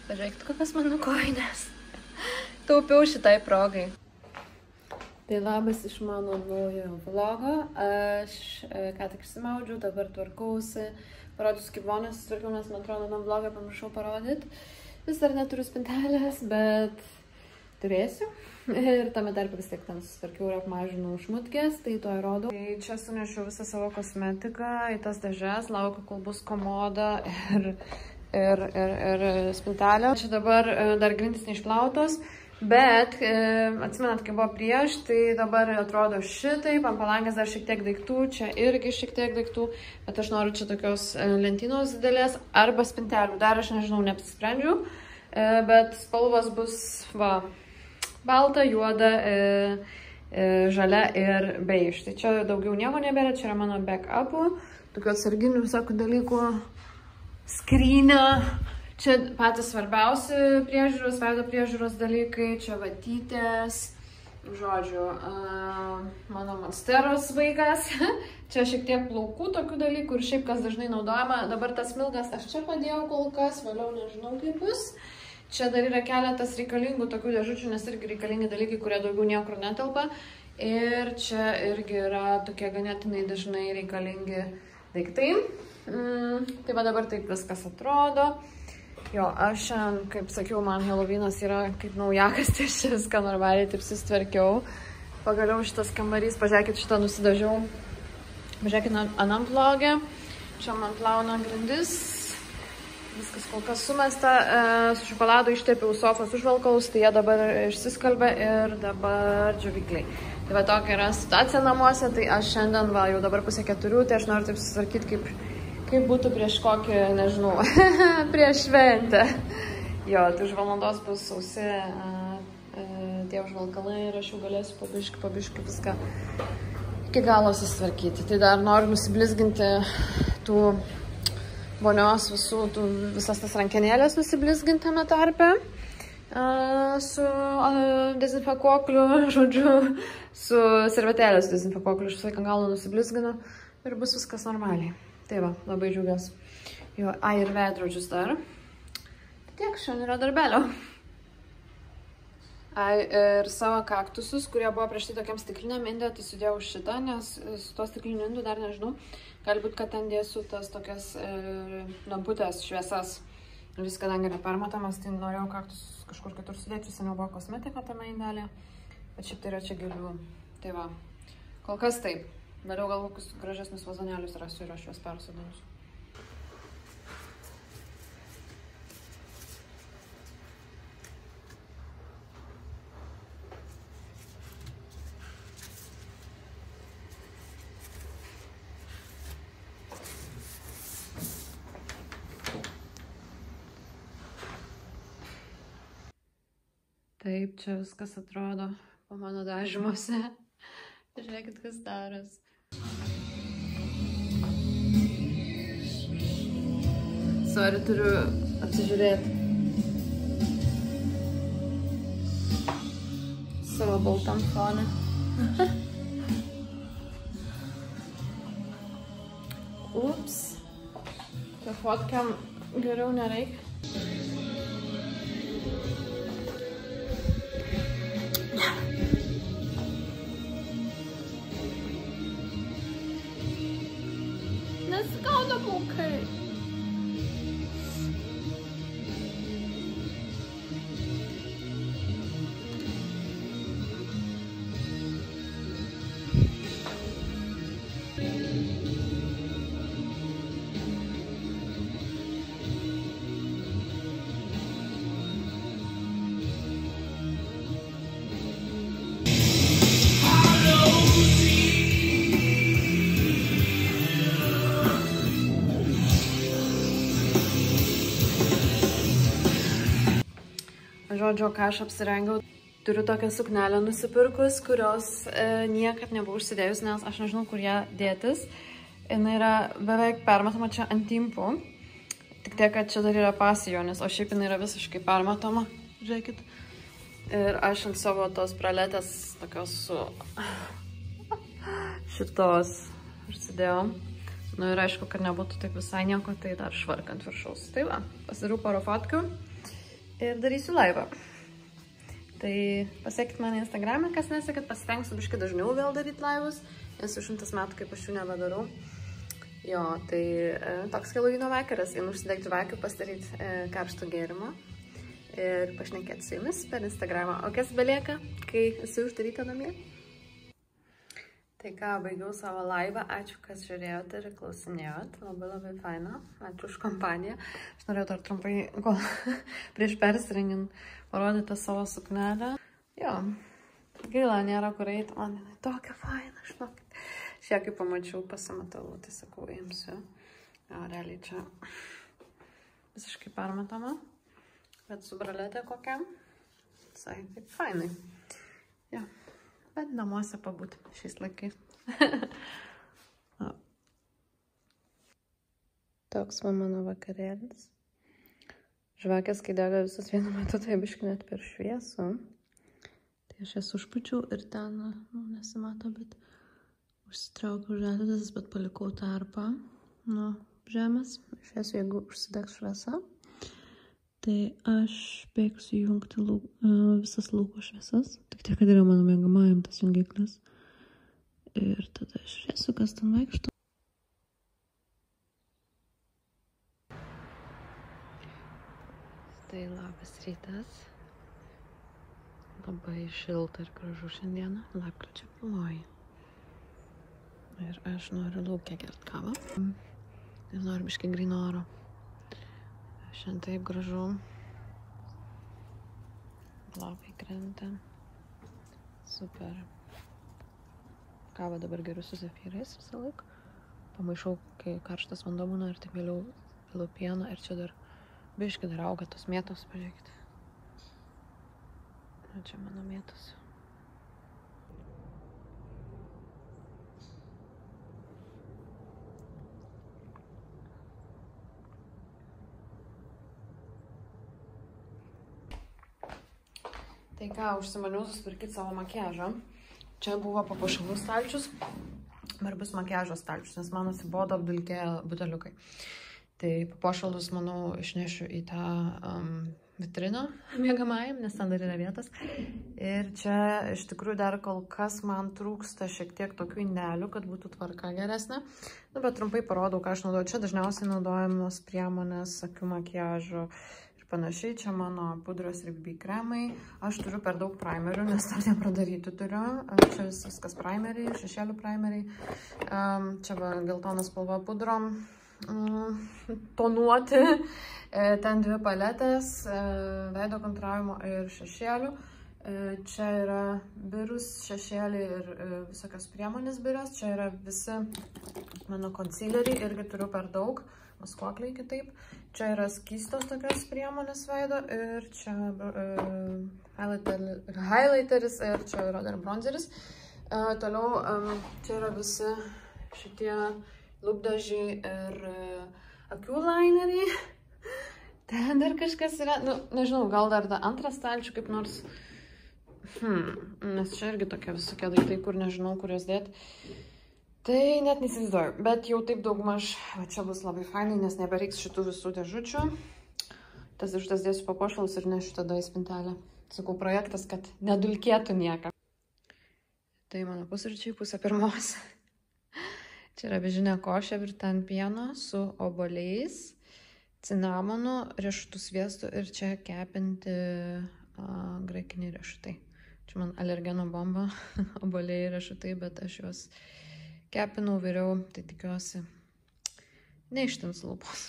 Pažiūrėkit, kokios mano kojinės. Taupiau šitai progai. Tai labas iš mano naujo vlogo. Aš ką tik išsimaudžiau, dabar tvarkausi. Parodysiu, kaip vonės susitvarkiau, nes man atrodo, man vlogą pamiršau parodyti. Vis dar neturiu spintelės, bet turėsiu. Ir tame tarpe vis tiek ten susitvarkiau ir apmažinau šmutkės, tai to įrodau. Tai čia sunešiau visą savo kosmetiką į tas dėžes, laukiu, kol bus komoda ir spintelė. Čia dabar dar grindys neišplautos, bet atsimenat, kai buvo prieš, tai dabar atrodo šitaip, ant palangės dar šiek tiek daiktų, čia irgi šiek tiek daiktų, bet aš noriu čia tokios lentynos didelės arba spintelių. Dar aš nežinau, neapsisprendžiau, bet spalvos bus, va, balta, juoda, žalia ir beige. Tai čia daugiau nieko nebėra, čia yra mano back-upų, tokių atsarginių visokių dalykų. Skrynė, čia patys svarbiausi priežiūros, veido priežiūros dalykai, čia vatytės, žodžiu, mano monsteros vaikas, čia šiek tiek plaukų tokių dalykų ir šiaip kas dažnai naudojama, dabar tas milgas aš čia padėjau kol kas, vėliau nežinau kaip bus. Čia dar yra keletas reikalingų tokių dėžučių, nes irgi reikalingi dalykai, kurie daugiau niekur netelpa. Ir čia irgi yra tokie ganėtinai dažnai reikalingi daiktai. Tai va dabar taip viskas atrodo. Jo, aš šiandien, kaip sakiau, man Halloweenas yra kaip naujakas, tai aš viską normaliai taip susitvarkiau. Pagaliau šitas kambarys, pažiūrėkit, šitą nusidažiau. Pažiūrėkit anam vlogė. Čia man plauna grindis. Viskas kol kas sumesta. Su šokoladu ištepiau sofos užvalkaus, tai jie dabar išsiskalbė ir dabar džiovykliai. Tai va tokia yra situacija namuose, tai aš šiandien, va, jau dabar 3:30, tai aš noriu taip susitvarkyti, kaip būtų prieš kokį, nežinau, prieš šventę. Jo, tai už valandos bus sausi tie užvalkalai ir aš jau galėsiu pabiški viską iki galo susitvarkyti. Tai dar noriu nusiblizginti tų vonios visas tas rankenėlės nusiblizginti tame tarpe. Su dezinfekuokliu, žodžiu, su servetėlės dezinfekuokliu. Aš visą laiką galą nusiblizginu ir bus viskas normaliai. Tai va, labai džiaugiuosi. Jo, ir veidrodžius dar. Tai tiek, šiandien yra darbelio. Ir savo kaktusus, kurie buvo prieš tai tokiam stikliniam indė, tai sudėjau šitą, nes su to stikliniu indu dar nežinau. Galbūt, kad ten dėsiu tas tokias lamputės šviesas. Vis kadangi yra permatomas, tai norėjau kaktusus kažkur kitur sudėti, seniau buvo kosmetika tame indelė. Bet šiaip tai yra čia gėlių. Tai va, kol kas taip. Vėliau gal kokius gražesnius vazonėlius rasiu ir aš juos persodinsiu. Taip, čia viskas atrodo po mano dažymuose. Žiūrėkit, kas daros. Sorry, turiu apsižiūrėti savo baltam fone. Ups. Čia fotkiam geriau nereikia. Neskauda plaukai. Žodžio, ką aš apsirengiau, turiu tokią suknelę nusipirkus, kurios niekad nebuvau užsidėjus, nes aš nežinau, kur ją dėtis. Jis yra beveik permatoma čia ant timpų. Tik tiek, kad čia dar yra pasijonis, o šiaip jis yra visiškai permatoma. Žiūrėkit. Ir aš ant savo tos praletės tokios su šitos užsidėjau. Nu ir aišku, kad nebūtų taip visai nieko, tai dar švarkant viršaus. Tai va, pasidariau porą fotkių. ir darysiu laivą. Tai pasiekit mane Instagram'e, kas nesekit, pasitengsiu biškai dažniau vėl daryti laivus, nes jau 100 metų, kaip aš jų nebedarau. Jo, tai toks Helovino vakaras, einu užsidegti žvakių, pasidaryti karšto gėrimo ir pašnekėti su jumis per Instagramą. O kas belieka, kai esi uždaryta namie? Tai ką, baigiau savo laivą, ačiū, kas žiūrėjote ir klausinėjot, labai faina, ačiū už kompaniją. Aš norėjau dar trumpai, prieš persirengint, parodyti savo suknelę. Jo, gaila, nėra kur eiti, man jinai tokia faina, žinokit. Šią kaip pamačiau, pasimatau, tai sakau, imsiu. Jo, realiai čia visiškai permatoma, bet su braletė kokia, visai taip fainai. Jo. Bet namuose pabūti šiais laikais. Toks va mano vakarėlis. Žvakės, kai dega visus vienu metu, tai biškai net per šviesų. Tai aš jas užpučiau ir ten, nesimato, bet užsitraukiau žaliuzes, bet palikau tarpą nuo žemės. Šviesiu, jeigu užsidegs šviesa. Tai aš bėgsiu įjungti visas lauko šviesas. Tik tiek, kad yra mano mėgamajam tas jungiklis. Ir tada aš žiūrėsiu, kas ten vaikšto. Tai labas rytas. Labai šilta ir gražu šiandieną. Lapkričio pirmoji. Ir aš noriu lauke gert kavą. Ir noriu biškai gryno oro. Šiandien taip gražu. Lapai krenta. Super. Kavą dabar geriu su zefyrais visą laiką. Pamaišau, kai karštas vanduo būna ir tik vėliau pilu pieną. Ir čia dar biškai dar auga tos mėtos, pažiūrėkite. O čia mano mėtos. Tai ką, užsimaniau susitvarkyti savo makiažą. Čia buvo papuošalų stalčius, ir bus makiažo stalčius, nes man atsibodo apdulkėję buteliukai. Tai papuošalus, manau, išnešiu į tą vitriną miegamajam, nes ten dar yra vietas. Ir čia iš tikrųjų dar kol kas man trūksta šiek tiek tokių indelių, kad būtų tvarka geresnė. Nu, bet trumpai parodau, ką aš naudoju. Čia dažniausiai naudojamos priemonės, akių makiažo panašiai, čia mano pudros ir BB kremai. Aš turiu per daug primerių, nes dar nepradaryti turiu. Čia viskas primeriai, šešėlių primeriai. Čia va geltonas spalva pudrom tonuoti. Ten 2 paletės, veido kontravimo ir šešėlių. Čia yra birus, šešėliai ir visokios priemonės biras. Čia yra visi mano concealeriai, irgi turiu per daug. Maskuokliai kitaip. Čia yra skystos tokios priemonės veido ir čia highlighteris ir čia yra dar bronzeris. Toliau čia yra visi šitie lūpdažiai ir akių lineriai. Ten dar kažkas yra, nu, nežinau, gal dar antras stalčių kaip nors. Nes čia irgi tokie visokie daiktai, kur nežinau, kur juos dėti. Tai net neįsivaizduoju, bet jau taip daugmaž, va čia bus labai fainai, nes nebereiks šitų visų dėžučių. Tas dėžutės dėsiu papuošalus ir nešiu tada į spintelę. Sakau, projektas, kad nedulkėtų nieką. Tai mano pusryčiai 12:30. Čia yra bežinė košė virta ant pieno su obuoliais, cinamonu, riešutų sviestu ir čia kepinti graikiniai riešutai. Čia man alergeno bomba, obuoliai ir riešutai, bet aš juos kepinau, viriau, tai tikiuosi neištins lūpos.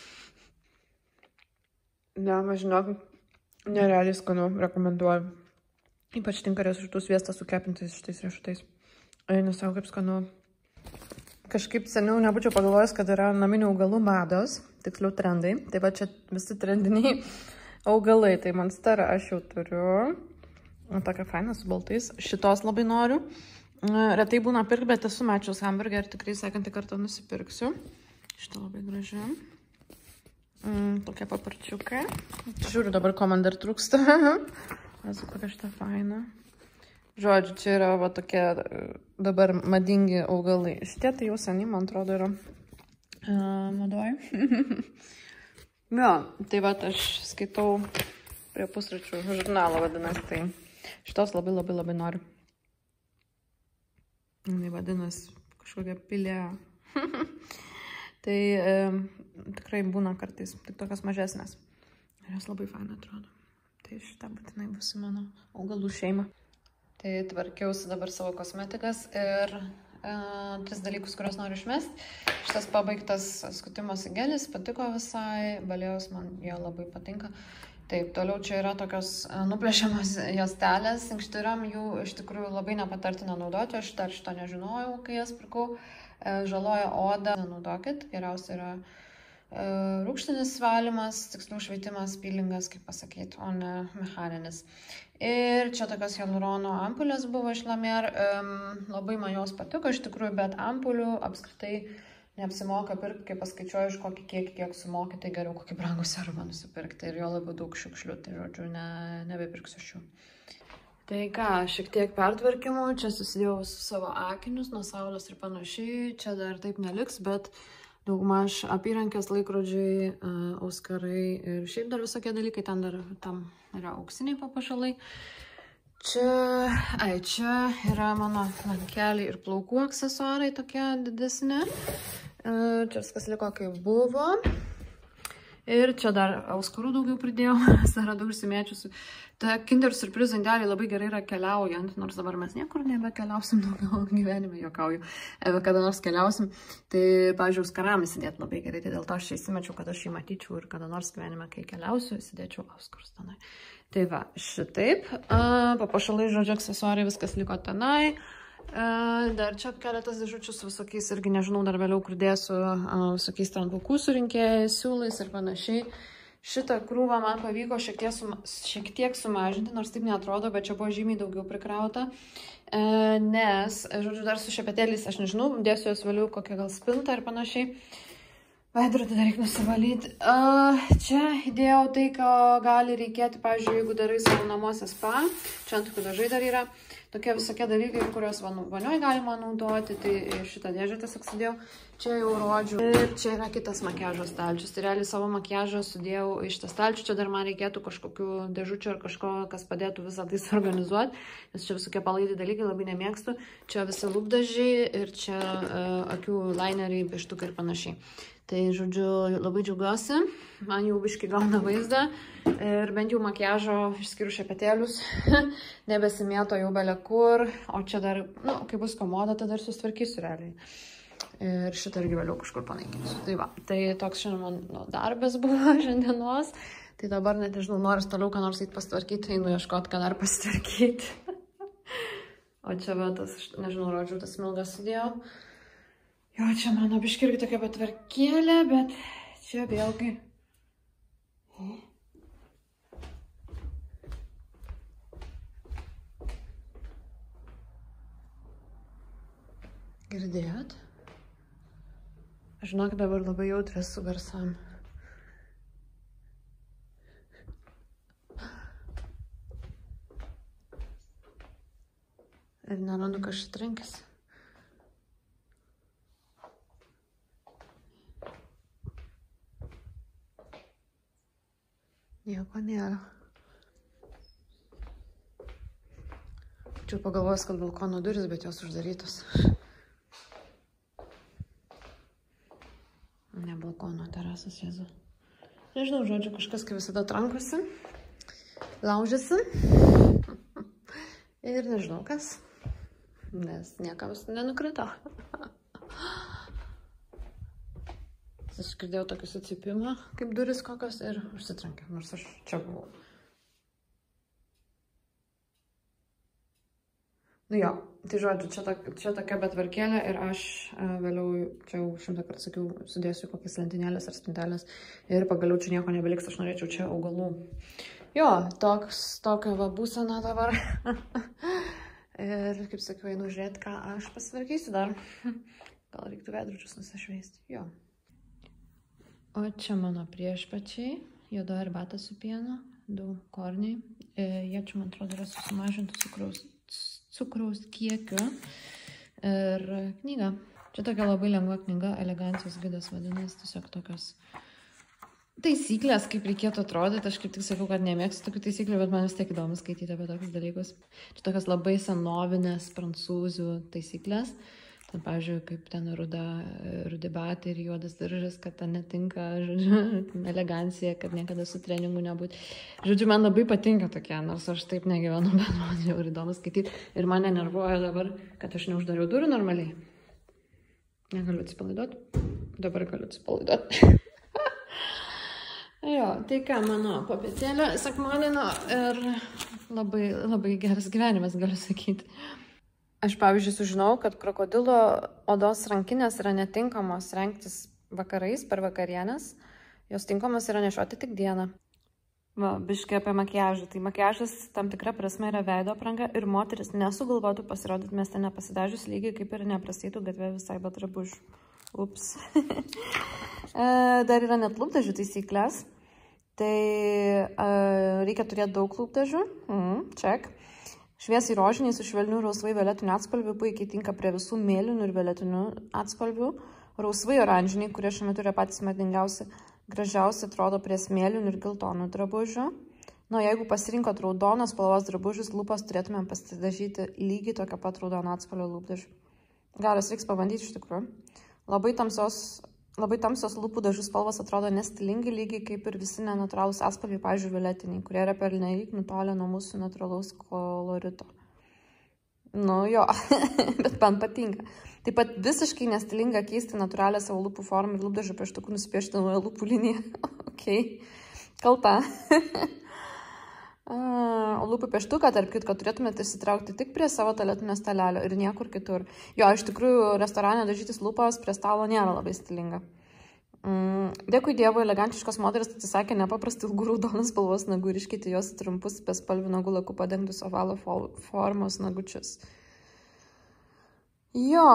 Ne, aš žinok, nerealiai skanu, rekomenduoju. Ypač tinka riešutų sviestas su kepintais šitais riešutais. Nesau kaip skanu. Kažkaip seniau nebūčiau pagalvojęs, kad yra naminių augalų mados, tiksliau trendai. Tai va čia visi trendiniai augalai. Tai monsterą aš jau turiu. Tokia faina su baltais. Šitos labai noriu. Retai būna pirkti, bet esu mačiaus hamburgą ir tikrai sekantį kartą nusipirksiu. Šitą labai graži. Tokia paparčiukai. Žiūriu dabar, ko man dar trūksta. Esu kokia šitą faina. Žodžiu, čia yra va tokie dabar madingi augalai. Šitie tai jau seniai, man atrodo, yra madoj. Jo, tai va aš skaitau Prie pusryčių žurnalo vadinasi, tai šitos labai noriu. Jis vadinasi kažkokia pilė. Tai tikrai būna kartais, tik tokios mažesnės. Ir jos labai faina atrodo. Tai šitą būtinai bus į mano augalų šeimą. Tai tvarkiausi dabar savo kosmetikas ir 3 dalykus, kuriuos noriu išmesti. Šitas pabaigtas skutimosi gelis, patiko visai, balėjus man jie labai patinka. Taip, toliau čia yra tokios nuplėšiamas juostelės, inkštiram jų iš tikrųjų labai nepatartina naudoti, aš dar šito nežinojau, kai jas pirkau. Žaloja odą, nenaudokit, geriausia yra rūgštinis valymas, tiksliau šveitimas, peelingas, kaip pasakyti, o ne mechaninis. Ir čia tokios hialurono ampulės buvo iš La Mer, labai man jos patiko iš tikrųjų, bet ampulių apskritai neapsimoka pirkti, kai paskaičiuoju iš kokį kiek sumoki, tai geriau kokį brangų serumą nusipirkti ir jo labiau daug šiukšlių, tai žodžiu, nebepirksiu šių. Tai ką, šiek tiek pertvarkymų, čia susidėjau su savo akinius nuo saulės ir panašiai, čia dar taip neliks, bet daugmaž apyrankės, laikrodžiai, auskarai ir šiaip dar visokie dalykai, ten dar tam yra auksiniai papuošalai. Čia yra mano lankeliai ir plaukų aksesuarai tokie didesni. Čia viskas liko kaip buvo. Ir čia dar auskarų daugiau pridėjau, dar daug užsimėčiusių. Ta Kinder Surprise indeliai labai gerai yra keliaujant, nors dabar mes niekur nebekeliausim daugiau gyvenime, juokauju. Kada nors keliausim, tai, pavyzdžiui, auskarams įsidėti labai gerai, tai dėl to aš čia įsimečiau, kad aš jį matyčiau ir kada nors gyvenime, kai keliausiu, įsidėčiau auskarus tenai. Tai va, šitaip, papuošalai, žodžiu, aksesuarai, viskas liko tenai. Dar čia keletas dėžučių su visokiais, irgi nežinau, dar vėliau kur dėsiu visokiais ten plaukų surinkėjais, siūlais ir panašiai. Šitą krūvą man pavyko šiek tiek sumažinti, nors taip neatrodo, bet čia buvo žymiai daugiau prikrauta. Nes, žodžiu, dar su šepetėliais, aš nežinau, dėsiu jos vėliau kokią gal spintą ir panašiai. Veidrodį dar reikia nusivalyti. Čia įdėjau tai, ko gali reikėti, pavyzdžiui, jeigu darai savo namuose spa. Čia ant tokių dažai dar yra. Tokie visokie dalykai, kuriuos vanioj galima naudoti, tai šitą dėžę tiesiog sudėjau. Čia jau rodžiu. Ir čia yra kitas makiažo stalčius. Tai realiai savo makiažą sudėjau iš tą stalčių. Čia dar man reikėtų kažkokių dėžučių ar kažko, kas padėtų visą tai suorganizuoti. Nes čia visokie palaidi dalykai, labai nemėgstu. Čia visi lūpdažiai ir čia akių lineriai, pieštukai ir panašiai. Tai, žodžiu, labai džiaugiuosi, man jau biškai gauna vaizdą ir bent jau makiažo, išskyrus šepetėlius, nebesimėto jau belekur, o čia dar, kai bus komoda, tai dar susitvarkysiu realiai. Ir šitą irgi vėliau kažkur panaikinsiu. Tai va, tai toks šiandien mano darbas buvo šiandienos, tai dabar net nežinau, noris toliau ką nors eit pasitvarkyti, einu ieškoti, ką dar pasitvarkyti. O čia va, tas, nežinau, rodžiau, tas milgas sudėjau. Jo, čia mano biški irgi tokia patvarkėlė, bet čia vėlgi. Girdėjot? Aš žinok, dabar labai jautrės su garsam. Ir nerandu, kas šit rinkis. Nieko nėra. Čia pagalvojęs, kad balkono duris, bet jos uždarytos. Ne balkono terasas, Jėzu. Nežinau, žodžiu, kažkas kaip visada trankosi, laužiasi. Ir nežinau kas, nes niekams nenukrito. Aš girdėjau tokius atsipimą, kaip duris kokios ir užsitrankė, nors aš čia buvau. Nu jo, tai žodžiu, čia tokia betvarkėlė ir aš vėliau, čia jau 100 kartų sakiau, sudėsiu kokias lentinėlės ar spintelės ir pagaliau čia nieko nebeliks, aš norėčiau čia augalų. Jo, tokia va būsena dabar. Ir kaip sakiau, einu žiūrėti, ką aš pasitvarkysiu dar. Gal reiktų veidrodžius nusišveisti, jo. O čia mano priešpačiai, juoda arbata su pienu, 2 korniai. Jie čia, man atrodo, yra susimažinti cukraus kiekiu ir knyga. Čia tokia labai lengva knyga, elegancijos gidas vadinasi, tiesiog tokios taisyklės, kaip reikėtų atrodyti. Aš kaip tik sakau, kad nemėgstu tokių taisyklių, bet man vis tiek įdomu skaityti apie tokius dalykus. Čia tokios labai senovinės prancūzų taisyklės. Ten, pavyzdžiui, kaip ten rudi batai ir juodas diržas, kad ten netinka, žodžiu, elegancija, kad niekada su treningu nebūti. Žodžiu, man labai patinka tokie, nors aš taip negyvenu, bet man jau įdomu skaityti. Ir mane nervuoja dabar, kad aš neuždariau durų normaliai. Negaliu atsipalaiduoti. Dabar galiu atsipalaiduoti. Jo, tai ką, mano popietėlė sekmadienio ir labai, labai geras gyvenimas, galiu sakyti. Aš, pavyzdžiui, sužinau, kad krokodilo odos rankinės yra netinkamos rengtis vakarais per vakarienės. Jos tinkamos yra nešioti tik dieną. Va, biškai apie makiažą. Tai makiažas tam tikra prasme yra veido apranga ir moteris nesugalvotų pasirodyti mieste nepasidažius lygiai, kaip ir neprasytų gatvė visai be drabužių. Ups. Dar yra net lūpdažių taisyklės. Tai reikia turėti daug lūpdažių. Check. Šviesiai rožiniai su švelniu rausvai violetiniu atspalviu puikiai tinka prie visų mėlynų ir violetinių atspalvių. Rausvai oranžiniai, kurie šiuo metu yra patys madingiausi, gražiausi atrodo prie smėlynų ir geltonų drabužių. Na, jeigu pasirinkot raudonos spalvos drabužius, lūpas turėtumėm pasidažyti lygiai tokio pat raudono atspalvio lūpdažių. Geras, reiks pabandyti iš tikrųjų. Labai tamsios lūpų dažų spalvos atrodo nestilingai, lygiai kaip ir visi nenatūralūs atspalviai, pavyzdžiui, violetiniai, kurie yra pernelyg nutolę nuo mūsų natūralaus kolorito. Nu jo, bet man patinka. Taip pat visiškai nestilinga keisti natūralią savo lūpų formą ir lūpdažio pieštuku nusipiešti naują lūpų liniją. Ok, kalta. O lūpų pieštuką, tarp kitko, turėtumėte įsitraukti tik prie savo tualetinio stalelio ir niekur kitur. Jo, iš tikrųjų, restorane dažytis lūpas prie stalo nėra labai stilinga. Dėkui Dievui, elegantiškos moteris atsisakė nepaprastai ilgų raudonos spalvos nagų ir iškeitė jos trumpus bespalvių nagų laku padengtus ovalo formos nagučius. Jo.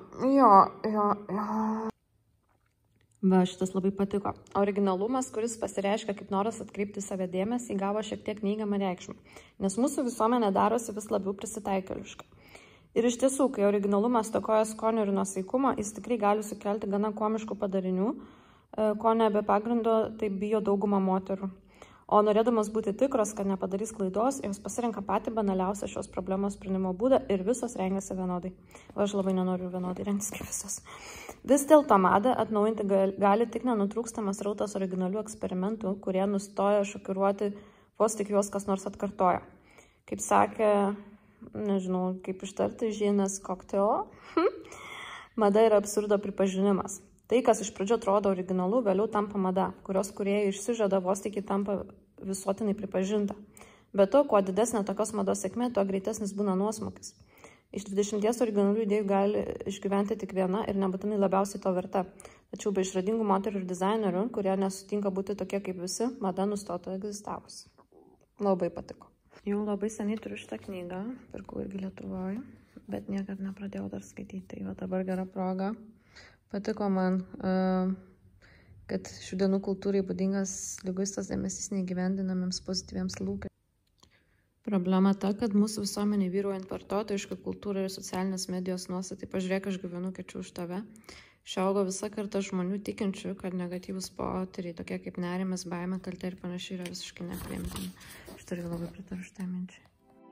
Va, šitas labai patiko. Originalumas, kuris pasireiškia kaip noras atkreipti save dėmesį, įgavo šiek tiek neigiamą reikšmę, nes mūsų visuomenė darosi vis labiau prisitaikėliška. Ir iš tiesų, kai originalumas stokoja skonio ir nuosaikumo, jis tikrai gali sukelti gana komiškų padarinių, ko ne be pagrindo tai bijo dauguma moterų. O norėdamas būti tikros, kad nepadarys klaidos, jos pasirenka patį banaliausią šios problemos sprendimo būdą ir visos rengiasi vienodai. O aš labai nenoriu vienodai rengtis kaip visos. Vis dėlto madą atnaujinti gali tik nenutrūkstamas rautas originalių eksperimentų, kurie nustoja šokiruoti vos tik juos kas nors atkartoja. Kaip sakė, nežinau, kaip ištarti, Žienas Kokteo, mada yra absurdo pripažinimas. Tai, kas iš pradžio atrodo originalu, vėliau tampa mada, kurios kūrėjai išsižada vos tik tampa visuotinai pripažinta. Be to, kuo didesnė tokios mados sėkmė, tuo greitesnis būna nuosmukis. Iš 20 originalių idėjų gali išgyventi tik viena ir nebūtinai labiausiai to verta. Tačiau be išradingų moterų ir dizainerių, kurie nesutinka būti tokie kaip visi, mada nustotų egzistavusi. Labai patiko. Jau labai seniai turiu šitą knygą, pirkau irgi Lietuvoje, bet niekad nepradėjau dar skaityti. Tai va dabar gera proga. Patiko man, kad šių dienų kultūrai būdingas liguistas dėmesys neįgyvendinamiems pozityviems lūkesčiams. Problema ta, kad mūsų visuomenė vyruojant vartotojišką kultūrą ir socialinės medijos nuostatai, pažiūrėk, aš gyvenu, kečiu už tave, išaugo visa karta žmonių tikinčių, kad negatyvūs potyriai, tokie kaip nerimas, baimė, kaltė ir panašiai, yra visiškai nepriimtini. Aš turiu labai pritariu šitai minčiai.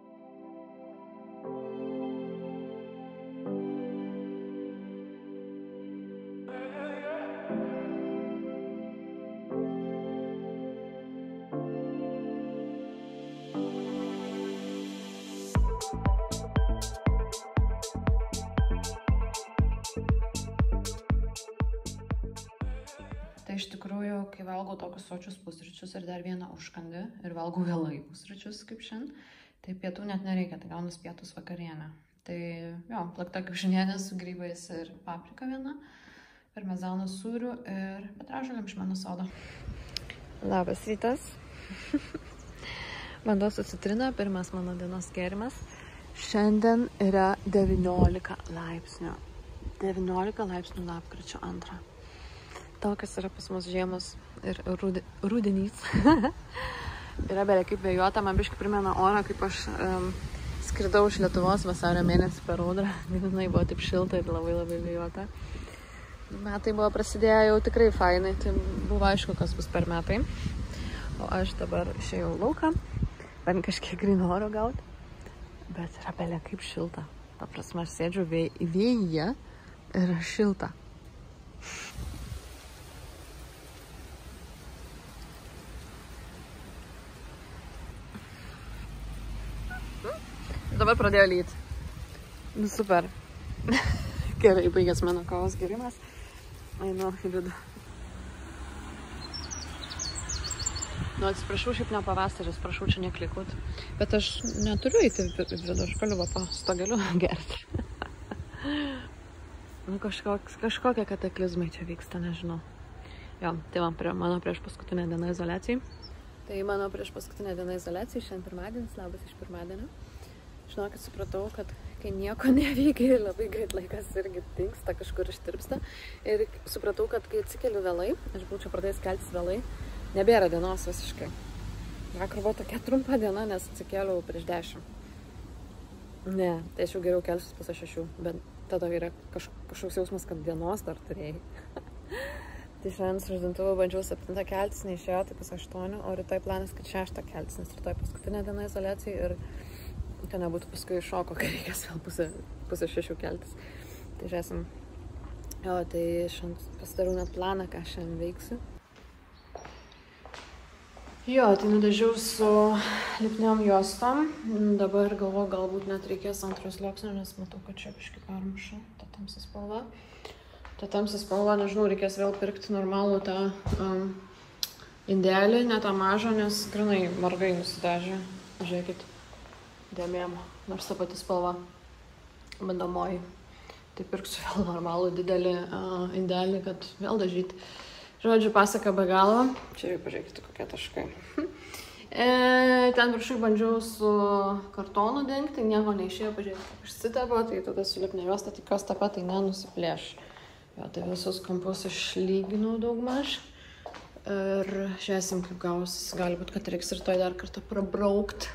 Tai iš tikrųjų, kai valgau tokius sočius pusryčius ir dar vieną užkandį ir valgau vėlai pusryčius kaip šiandien, tai pietų net nereikia, tai gaunas pietus vakarienę. Tai jo, plakta kiaušinienė su grybais ir paprika viena, parmezano sūrių ir petražolėm iš mano sodo. Labas rytas. Vanduo su citrina, pirmas mano dienos gėrimas. Šiandien yra 19 laipsnių. 19 laipsnių lapkričio 2. Tokias yra pas mus žiemos ir rudenys. Yra beveik kaip vėjuota, man biškai primena orą, kaip aš skridau iš Lietuvos vasario mėnesį per audrą. Jinai buvo taip šilta ir labai labai vėjuota. Metai buvo prasidėję jau tikrai fainai, tai buvo aišku, kas bus per metai. O aš dabar išėjau lauką, bent kažkiek gryno oro gauti, bet yra belė kaip šilta. Ta prasme, aš sėdžiu vėjyje ir šilta. Dabar pradėjo lyti. Nu, super. Gerai, baigęs mano kavos gerimas. Einu į vidų. Nu, atsiprašau, šiaip ne pavasaris, prašau čia neklikut. Bet aš neturiu įti vidų, aš galiu po stogeliu gerti. Nu, kažkokie kataklizmai čia vyksta, nežinau. Jo, tai mano prieš paskutinę dieną izoliacijai. Tai mano prieš paskutinę dieną izoliacijai, šiandien pirmadienis, labas iš pirmadienio. Žinokit, supratau, kad kai nieko neveikia, labai greit laikas irgi dingsta, kažkur ištirpsta. Ir supratau, kad kai atsikeliu vėlai, aš buvau čia pradėjęs keltis vėlai, nebėra dienos visiškai. Vakar buvo tokia trumpa diena, nes atsikėliau prieš 10. Ne, tai aš jau geriau kelsiu pusę 6, bet tada yra kažkoks jausmas, kad dienos dar turėjai. Tai šiandien su žadintuvu bandžiau 7 keltis, neišėjo, tai pusę 8, o rytoj planas, kad 6 keltis, nes rytoj paskutinė diena izoliacijai ir kad nebūtų paskui šoko, kai reikės vėl pusę 6 keltis. Tai žiūrėsim. Jo, tai šiandien pasidariau net planą, ką šiandien veiksiu. Jo, tai nudažiau su lipniom juostom. Dabar galvoju, galbūt net reikės antros sluoksnio, nes matau, kad čia biškį permuša ta tamsi spalva. Ta tamsi spalva, nežinau, reikės vėl pirkti normalų tą indelį, ne tą mažą, nes grinai margai nusidažė. Žiūrėkit. Dėmėm, nors ta pati spalva bandomoji. Tai pirksiu vėl normalų didelį indelį, kad vėl dažyti. Žodžiu, pasaka be galo. Čia jau pažiūrėkite, kokie taškai. Ten viršui bandžiau su kartonu dengti, nieko neišėjo, pažiūrėkite, kaip išsitepo, tai tada su lipnia juosta tikiuosi tą pat, tai nenusiplėš. Jo, tai visus kampus išlyginau daugmaž. Ir žiūrėsim, kaip gausis. Galbūt, kad reiks rytoj dar kartą prabraukt.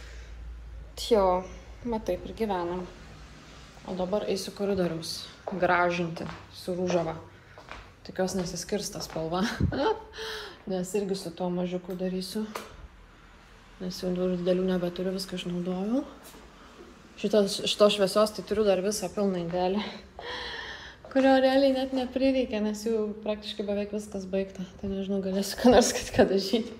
Jo, matai, ir gyvenam. O dabar eisiu koridoriaus gražinti su rūžava. Tikiuosi nesiskirs ta spalva. Nes irgi su tuo mažiuku darysiu. Nes jau didelių nebeturiu, viską išnaudojau. Šitos šviesios tai turiu dar visą pilną indelį. Kurio realiai net neprireikia, nes jau praktiškai beveik viskas baigta. Tai nežinau, galėsiu ką nors kad dažyti.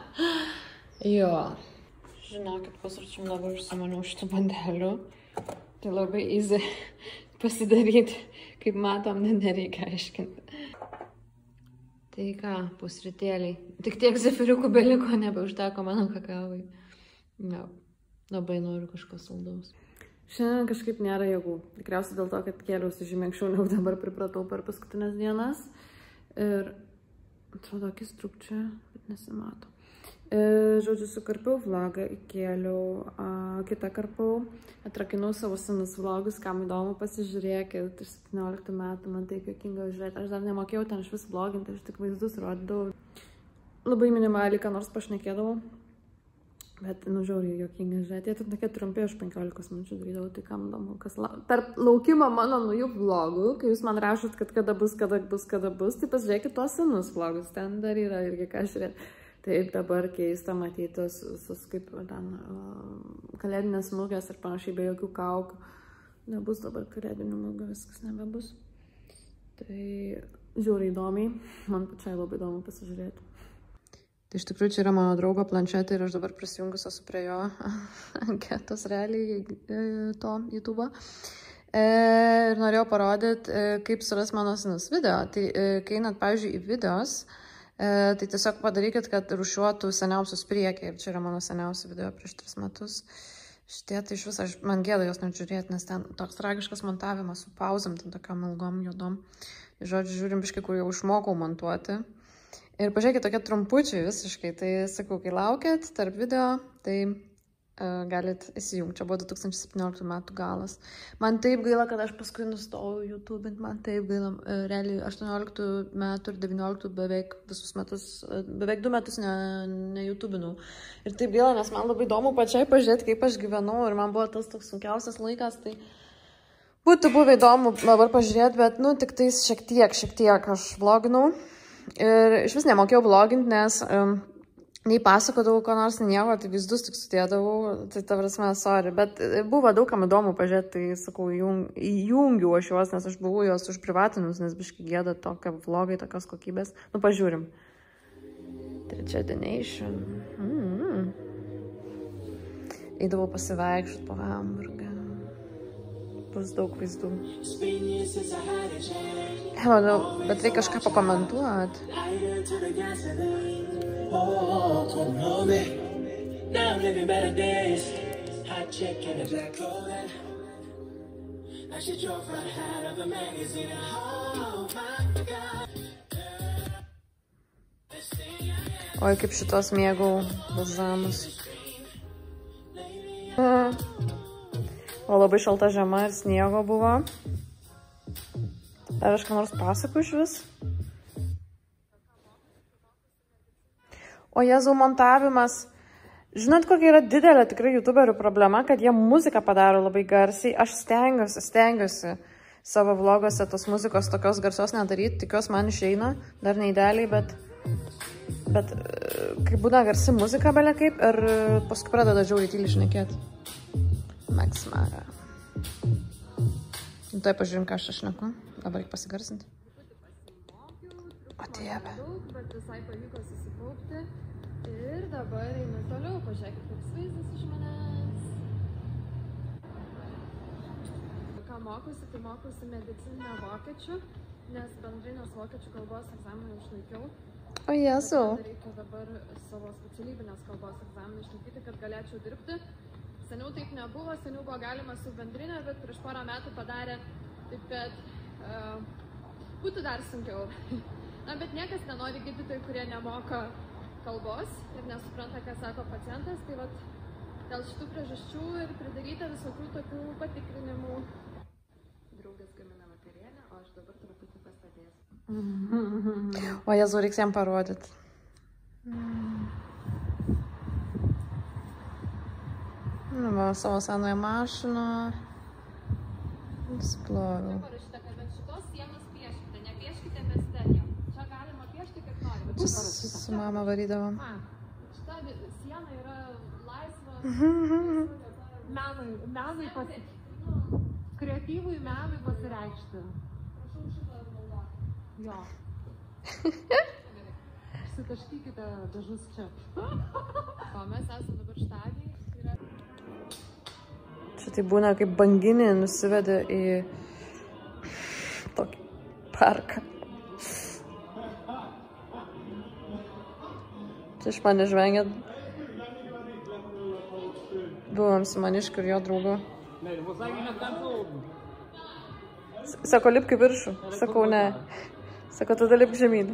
Jo. Žinokit, pusryčiam dabar užsimaniau šitų bandelių. Tai labai easy pasidaryti, kaip matom, nereikia aiškinti. Tai ką, pusrytėliai. Tik tiek zefiriukų beliko, nebeužteko mano kakavai. Ne, labai noriu kažko saldaus. Šiandien kažkaip nėra jėgų. Tikriausiai dėl to, kad kėliausi žymiai anksčiau, negu dabar pripratau per paskutinės dienas. Ir atrodo, akis trukčia, bet nesimato. Žodžiu, sukarpiau vlogą, įkėliau, kitą karpau, atrakinau savo senus vlogus, kam įdomu pasižiūrėkit, iš 17 metų, man taip juokinga žiūrėti, aš dar nemokėjau ten iš vis vloginti, aš tik vaizdus rodydavau, labai minimaliai, ką nors pašnekėdavau, bet, nu, žiauriai juokinga žiūrėti, jie tokie trumpi, aš 15 minučių darydavau, tai kam įdomu, kas tarp laukimo mano naujų vlogų, kai jūs man rašot, kad kada bus, tai pasižiūrėkit tuos senus vlogus, ten dar yra irgi ką žiūrėti. Taip dabar keista matyti visus kaip ten kalėdinės mugės ir panašiai be jokių kaukų. Nebus dabar kalėdinių mugė, viskas nebebus. Tai žiūri įdomiai, man pačiai labai įdomu pasižiūrėti. Tai iš tikrųjų čia yra mano draugo planšetė ir aš dabar prisijungus esu prie jo anketos realiai to YouTube'o. Ir norėjau parodyti, kaip suras mano senus video. Tai kai einat, pavyzdžiui, į videos, tai tiesiog padarykit, kad rūšiuotų seniausius priekį. Ir čia yra mano seniausi video prieš 3 metus. Šitie tai iš vis, man gėda jos net žiūrėti, nes ten toks tragiškas montavimas su pauzam, ten tokiam ilgom, juodom. Žodžiu, žiūrim biškai, kur jau išmokau montuoti. Ir pažiūrėkit, tokie trumpučiai visiškai. Tai sakau, kai laukėt tarp video, tai galit įsijungti. Čia buvo 2017 metų galas. Man taip gaila, kad aš paskui nustojau YouTube'int, man taip gaila. Realiai 18 metų ir 19 beveik visus metus, beveik 2 metus ne YouTube'inau. Ir taip gaila, nes man labai įdomu pačiai pažiūrėti, kaip aš gyvenau ir man buvo tas toks sunkiausias laikas, tai Būtų buvę įdomu dabar pažiūrėti, bet, nu, tik tais šiek tiek aš vloginau. Ir iš vis nemokėjau vloginti, nes nei pasakodavau, ko nors nieko, tai vaizdus tik sudėdavau, tai ta prasme, sorry. Bet buvo daug kam įdomu pažiūrėti, tai, sakau, įjungiau aš juos, nes aš buvau juos užprivatinus, nes biškai gėda tokia vlogai, tokios kokybės. Nu, pažiūrim. Trečia Nation. Eidavau pasivaikščioti po Hamburgą. Bus daug vaizdų. Manau, bet reikia kažką pakomentuoti. Oi, kaip šitos mėgau balzamus. O labai šalta žiema ir sniego buvo. Ar aš ką nors pasakoju iš vis? O Jėzau, montavimas. Žinot, kokia yra didelė tikrai youtuberių problema, kad jie muziką padaro labai garsiai. Aš stengiuosi savo vlogose tos muzikos tokios garsios nedaryti. Tikiuosi man išeina, dar neįdėliai, bet kai būna garsi muzika belia kaip ir paskui pradeda žiauriai tyliai šnekėti. Max Mara. Tai pažiūrim, ką aš šneku. Dabar reikia pasigarsinti. O dieve. Bet visai pavyko susikaupti. Ir dabar einu toliau. Pažiūrėkit, koks vaizdas iš manęs. Ką mokusi, tai mokusi medicininę vokiečių, nes bendrinės vokiečių kalbos egzaminą išlaikiau. O Jėzau. Reikia dabar savo specialybinės kalbos egzaminą išlaikyti, kad galėčiau dirbti. Seniau taip nebuvo, seniau buvo galima su bendrinė, bet prieš porą metų padarė taip, kad būtų dar sunkiau. Na, bet niekas nenori gydytojų, kurie nemoka kalbos ir nesupranta, ką sako pacientas. Tai vat, dėl šitų priežasčių ir pridaryta visokių tokių patikrinimų. Draugės gamina vakarienę, o aš dabar truputį pastebėsiu. O Jėzau, reiks jam parodyti. Nu, va, savo senoje mašiną. Sploviau. Parašyta, kad ant šitos sienos pieškite, nepieškite mieste nieko. Čia galima piešti, kaip nori. Su mama varydavom. Šita siena yra laisva. Menui kreatyvui menui pasireikšti. Prašau šitą naudoti. Jo. Išsitaškykite dažus čia. O mes esame dabar štabiai. Čia tai būna kaip banginį nusivedė į tokį parką. Čia iš mane žvengėt. Buvom su Maniškiu ir jo draugu. Sako, lipk į viršų. Sakau, ne. Sako, tada lipk žemyn.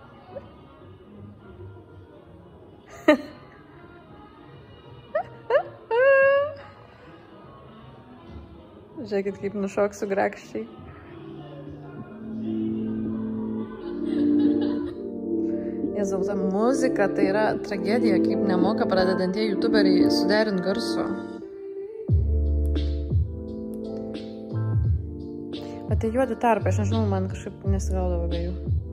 Žiūrėkit, kaip nušoksiu grakščiai. Jėzau, ta muzika tai yra tragedija, kaip nemoka pradedantieji youtuberiai suderint garsu. Bet tai juodi tarpai, aš nežinau, man kažkaip nesigaudavo be jų.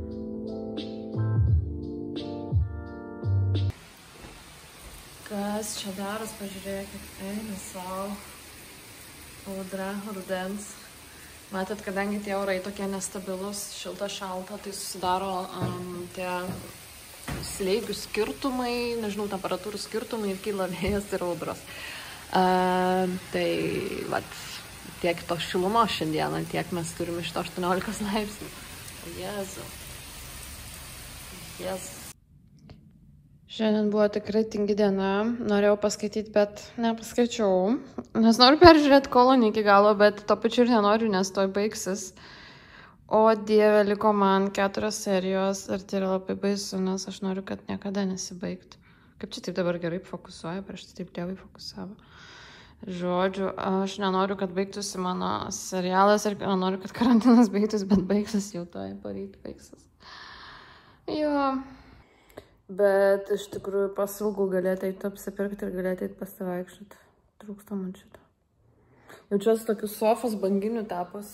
Kas čia daros, pažiūrėkit, eina savo. Audra, rudens. Matot, kadangi tie orai tokie nestabilus, šilta, šalta, tai susidaro tie slėgių skirtumai, nežinau, temperatūrų skirtumai ir kyla vėjas ir audros. Tai, vat, tiek to šilumo šiandieną, tiek mes turime iš to 18 laipsnių. Jėzu. Jėzu. Šiandien buvo tikrai tingi diena, norėjau paskaityti, bet nepaskaičiau, nes noriu peržiūrėti kolonį iki galo, bet to pačiu ir nenoriu, nes toj baigsis. O dieve, liko man 4 serijos ir tai yra labai baisu, nes aš noriu, kad niekada nesibaigtų. Kaip čia taip dabar gerai fokusuoja, prieš tai taip dievai fokusavo. Žodžiu, aš nenoriu, kad baigtųsi mano serialas ir nenoriu, kad karantinas baigtųsi, bet baigsis jau to, paryt baigsis. Jo. Bet iš tikrųjų paslaugų galėtų eiti apsipirkti ir galėtų eiti pasivaikščioti. Trūksta man šito. Jaučiuosi tokius sofos banginių tapas.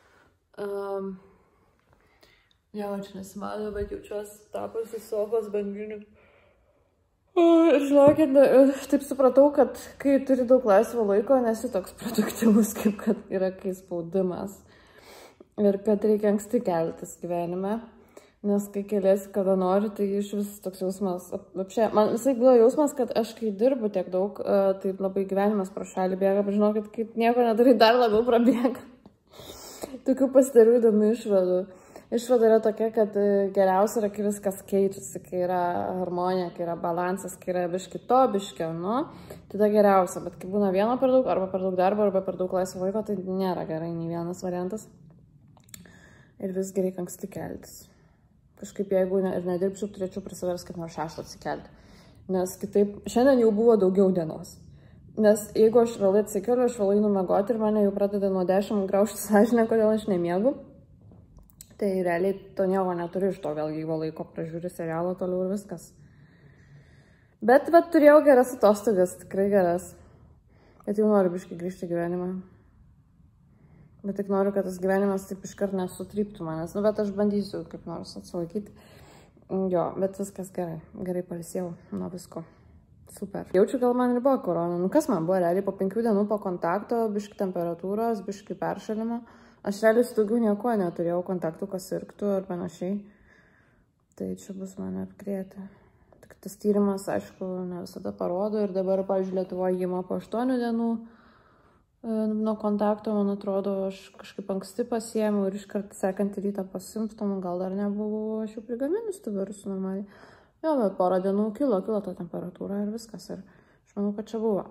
Jau čia nesimato, bet jaučiuosi tapusi sofos banginių. Ir žinokit, taip supratau, kad kai turi daug laisvo laiko, nesi toks produktyvus, kaip kad yra kai spaudimas. Ir kad reikia anksti keltis gyvenime. Nes kai keliasi, kada nori, tai iš vis toks jausmas. Man visai buvo jausmas, kad aš kai dirbu tiek daug, tai labai gyvenimas pro šalį bėga. Bet žinokit, kai nieko nedarai, dar labiau prabėga. Tokių pasidarių įdomių išvadų. Išvada yra tokia, kad geriausia yra, kai viskas keičiasi, kai yra harmonija, kai yra balansas, kai yra biški to, biški, tada geriausia. Bet kai būna vieno per daug, arba per daug darbo, arba per daug laisvo laiko, tai nėra gerai nei vienas variantas. Ir visgi reikia anksti keltis. Kažkaip jeigu ir nedirbčiau, turėčiau prisivers kaip nors 6 atsikelti. Nes kitaip, šiandien jau buvo daugiau dienos. Nes jeigu aš vėlai atsikeliu, aš vėlai numegoti ir mane jau pradeda nuo 10 graužti sąžinę, kodėl aš nemiegu. Tai realiai to nieko neturiu iš to, vėl gyvo laiko pražiūri serialą toliau ir viskas. Bet turėjau geras atostogas, tikrai geras. Bet jau noriu biškai grįžti į gyvenimą. Bet tik noriu, kad tas gyvenimas taip iškart nesutryptų manęs. Bet aš bandysiu kaip nors atsilaikyti. Jo, bet viskas gerai. Gerai pailsėjau nuo visko. Super. Jaučiu, gal man ir buvo korona. Kas man buvo realiai po 5 dienų po kontakto, biškai temperatūros, biškai peršalimo. Aš realiai su daugiau nieko neturėjau kontaktų, kas sirgtų ir panašiai. Tai čia bus mane apkrėtę. Tik tas tyrimas, aišku, ne visada parodo. Ir dabar, pavyzdžiui, Lietuvoje įima po 8 dienų nuo kontakto. Man atrodo, aš kažkaip anksti pasiėmiau ir iškart sekantį rytą po simptomų. Gal dar nebuvau aš jau prigaminus tų virusų normaliai. Jo, bet porą dienų kilo ta temperatūra ir viskas. Ir aš manau, kad čia buvo.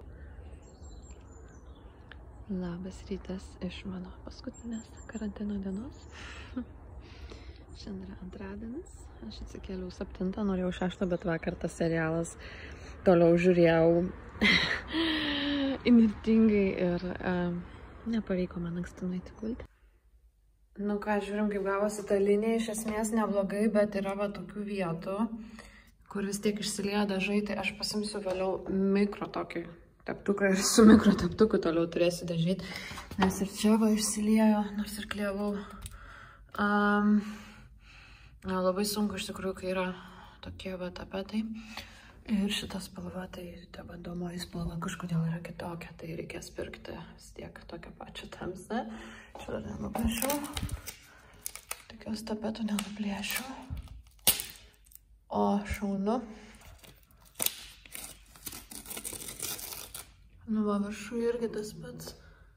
Labas rytas iš mano paskutinės karantino dienos. Šiandien yra antradienis. Aš atsikėliau 7, norėjau 6, bet vakar tas serialas toliau žiūrėjau įnirtingai ir nepavyko man anksti nueiti gulti. Nu ką, žiūrim, kaip gavosi ta linija. Iš esmės neblogai, bet yra tokių vietų, kur vis tiek išsilieja dažai, tai aš pasimsiu vėliau mikro tokį teptuką ir su mikro teptuku toliau turėsiu dažyti, nes ir čia išsiliejo, nors ir klijavau. Labai sunku iš tikrųjų, kai yra tokie tapetai. Ir šita spalva, tai ta bandomoji spalva kažkodėl yra kitokia, tai reikės pirkti vis tiek tokią pačią tamsą. Čia dar nenuplėšiau. Tokios tapetų nenuplėšiau. O šaunu. Nu, va, viršų irgi tas pats.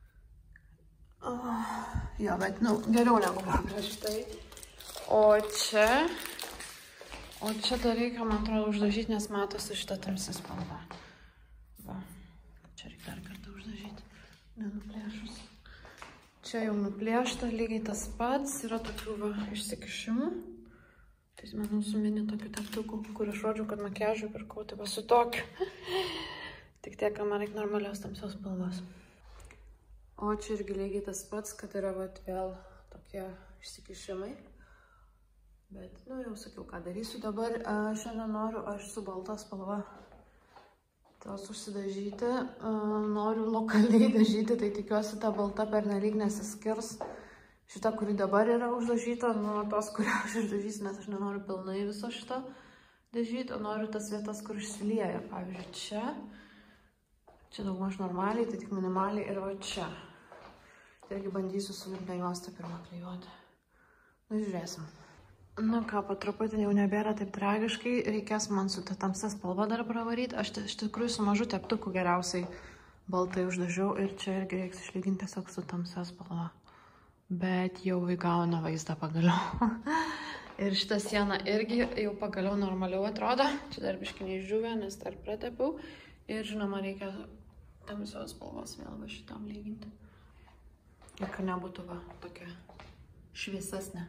Jo, bet, geriau negu prieš tai. O čia dar reikia, man atrodo, uždažyti, nes matosi šitą tamsą spalvą. Va, čia reikia dar kartą uždažyti, nenuplėšus. Čia jau nuplėšta, lygiai tas pats, yra tokių išsikišimų. Tai, manau, su mini tokiu teptuku, kur aš rodžiau, kad makiažui pirkau, tai va su tokiu. Tik tiek, kad man reikia normalios tamsios spalvos. O čia irgi lygiai tas pats, kad yra vėl tokie išsikišimai. Bet, jau sakiau, ką darysiu. Dabar šiandien noriu aš su balta spalva tos užsidažyti. Noriu lokaliai dažyti, tai tikiuosi ta balta pernelyg nesiskirs. Šita, kuri dabar yra uždažyta, nuo tos, kurią aš išdažysiu, nes aš nenoriu pilnai viso šitą dažyti, o noriu tas vietas, kur išsilieja. Pavyzdžiui, čia. Čia daugmaž normaliai, tai tik minimaliai ir va čia. Tai irgi bandysiu su lipnia juosta pirmą klijuoti. Žiūrėsim. Nu ką, po truputį jau nebėra taip tragiškai. Reikės man su ta tamsa spalva dar pravaryti. Aš iš tikrųjų su mažu teptuku geriausiai baltai uždažiau. Ir čia irgi reiks išlyginti tiesiog su tamsa spalva. Bet jau įgauna vaizdą pagaliau. Ir šitą sieną irgi jau pagaliau normaliau atrodo. Čia dar biškai neišdžiūvė, nes dar pratepiau. Ir žinoma, reikia tamsios spalvos vėl šitam lyginti. Ir kad nebūtų tokia šviesesnė.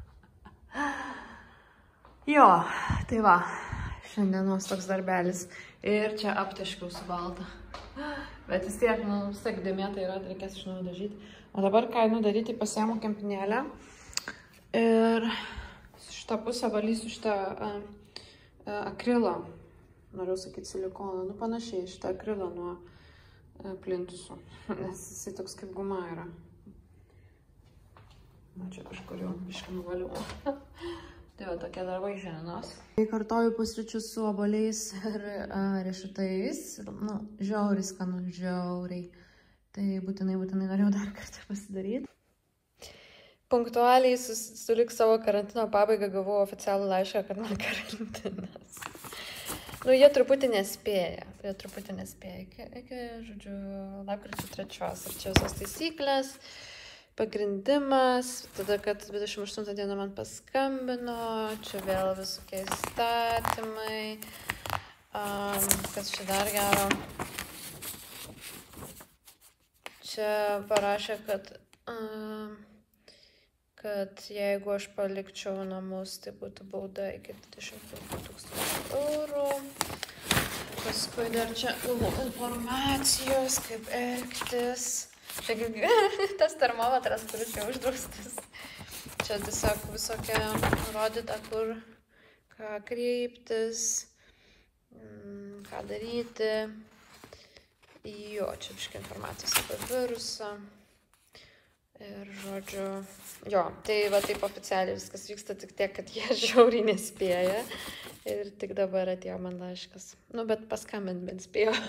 Jo, tai va, šiandienos toks darbelis. Ir čia aptaškiau su balta. Bet vis tiek, vis tiek dėmėta yra, reikės iš naujo dažyti. O dabar ką einu daryti, pasiėmu kempinėlę. Ir šitą pusę valysiu šitą akrilo. Noriu sakyti silikoną, panašiai šitą akrilą nuo plintusu, nes jisai toks kaip guma yra. Na, čia kažkur jau biškai nuvaliau. Tai va, tokie darbai šiandienos. Kartoju pusryčius su obuoliais ir riešutais. Nu, žiauriai skanu, žiauriai. Tai būtinai norėjau dar kartą pasidaryti. Punktualiai sulik savo karantino pabaigą gavau oficialų laišką, kad man karantinas. Nu, jie truputį nespėja. Iki, žodžiu, lapkričio 3. Ir čia visos taisyklės. Pagrindimas, tada, kad 28 dieną man paskambino, čia vėl visokie įstatymai, kas čia dar gero. Čia parašė, kad jeigu aš palikčiau namus, tai būtų bauda iki 25 000 eurų. Paskui dar čia informacijos, kaip elgtis. Čia tas termometras, kuris jau uždraustas. Čia tiesiog visokia nurodyta, kur ką kreiptis, ką daryti. Jo, čia biškai informacijos apie virusą. Ir žodžiu, jo, tai va taip oficialiai viskas vyksta, tik tiek, kad jie žiauriai nespėja. Ir tik dabar atėjo man laiškas. Nu, bet paskambint bent spėjo.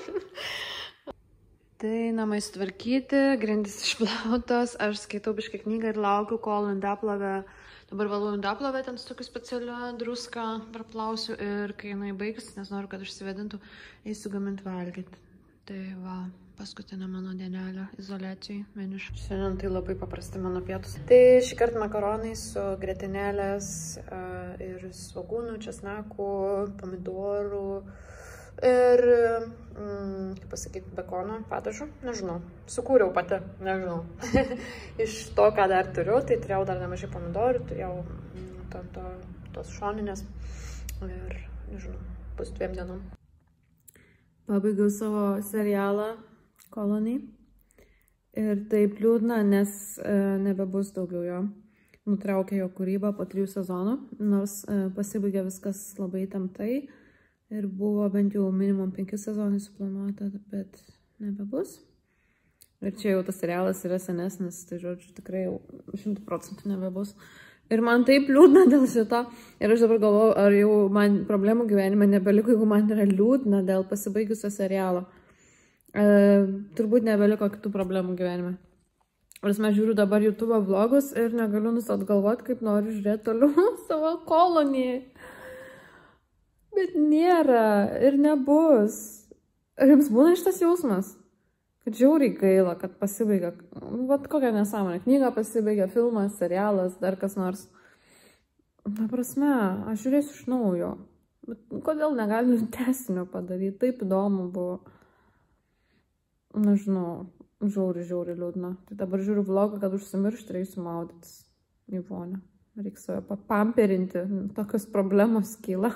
Tai namai sutvarkyti, grindys išplautos, aš skaitau biškai knygą ir laukiu, kol indaplovę, dabar valau indaplovę, ten su tokiu specialiu druską praplausiu ir kai jinai baigs, nes noriu, kad išsivedintų, eisiu gaminti valgyti. Tai va, paskutinė mano dienelė izoliacijai, vieniš. Šiandien tai labai paprasti mano pietus. Tai šį kartą makaronai su grietinėlės ir svogūnų, česnakų, pomidorų. Ir, kaip pasakyti, bekono padažų, nežinau, sukūriau pati, nežinau. Iš to, ką dar turiu, tai turėjau dar nemažai pomidorų, turėjau tos šoninės ir, nežinau, bus 2 dienom. Pabaigiau savo serialą Colony ir taip liūdna, nes nebebus daugiau jo. Nutraukė jo kūrybą po 3 sezonų, nors pasibaigė viskas labai įtemptai. Ir buvo bent jau minimum 5 sezonai suplanuota, bet nebebus. Ir čia jau tas serialas yra senesnis, tai žodžiu, tikrai jau 100% nebebus. Ir man taip liūdna dėl šito. Ir aš dabar galvoju, ar jau man problemų gyvenime nebeliko, jeigu man yra liūdna dėl pasibaigusio serialo. Turbūt nebeliko kitų problemų gyvenime. Aš žiūriu dabar YouTube vlogus ir negaliu nustot galvoti, kaip noriu žiūrėti toliau savo koloniją. Bet nėra ir nebus. Ar jums būna šitas jausmas? Kad žiauriai gaila, kad pasibaigia. Vat kokia nesąmonė. Knyga pasibaigia, filmas, serialas, dar kas nors. Na prasme, aš žiūrėsiu iš naujo. Bet kodėl negaliu tęsinio padaryti? Taip įdomu buvo. Nežinau, žiauriai liūdna. Tai dabar žiūriu vlogą, kad užsimiršti reisiu maudytis į vonią. Reikia save papamperinti. Tokios problemos kyla.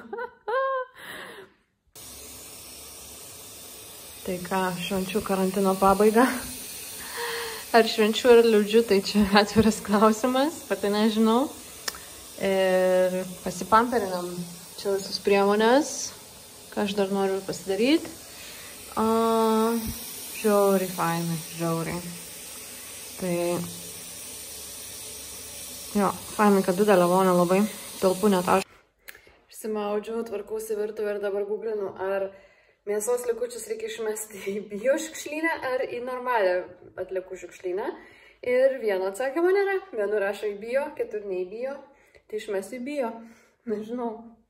Tai ką, švenčiu karantino pabaigą. Ar švenčiu ir liūdžiu, tai čia atviras klausimas, pati nežinau. Ir pasipamperinam čia visus priemonės, ką aš dar noriu pasidaryti. Žiauriai fainai, žiauriai. Tai, jo, fainai, kad didelė vonė labai, talpų net aš. Išsimaudžiu, tvarkausi virtuvę ir dabar googlinu, ar mėsos likučius reikia išmesti į bio šiukšlynę ar į normalią atliekų šiukšlynę. Ir vieno atsakymo nėra. Vienur rašo į bio, kitur ne į bio. Tai išmesiu į bio. Nežinau.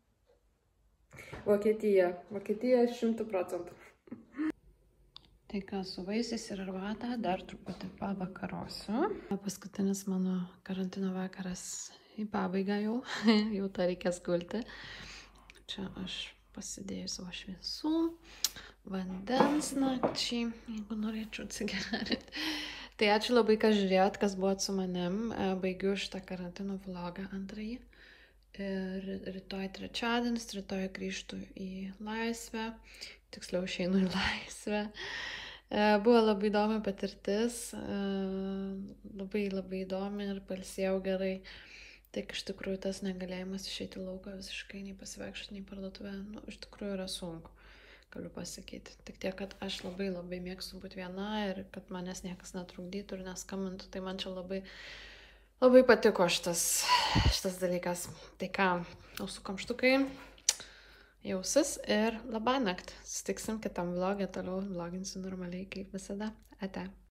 Vokietija 100%. Tai ką, su vaisiais ir arbatą dar truputį pavakarosiu. Paskutinis mano karantino vakaras į pabaigą jau. Jau tą reikės gulti. Čia aš pasidėjau savo šviesų, vandens nakčiai, jeigu norėčiau atsigerti. Tai ačiū labai, kad žiūrėjot, kas buvot su manim. Baigiu šitą karantino vlogą antrąjį. Ir rytoj trečiadienis, rytoj grįžtu į laisvę. Tiksliau, išeinu į laisvę. Buvo labai įdomi patirtis. Labai įdomi ir pailsėjau gerai. Tik iš tikrųjų tas negalėjimas išeiti į lauką visiškai, nei pasivaikščioti, nei parduotuvę, iš tikrųjų yra sunku. galiu pasakyti. Tik tiek, kad aš labai mėgstu būti viena ir kad manęs niekas netrukdytų ir neskambintų. Tai man čia labai patiko šitas dalykas. Tai ką, ausų kamštukai, jausis ir labanakt. Sutiksim kitam vlogė, toliau vloginsiu normaliai kaip visada. Ate.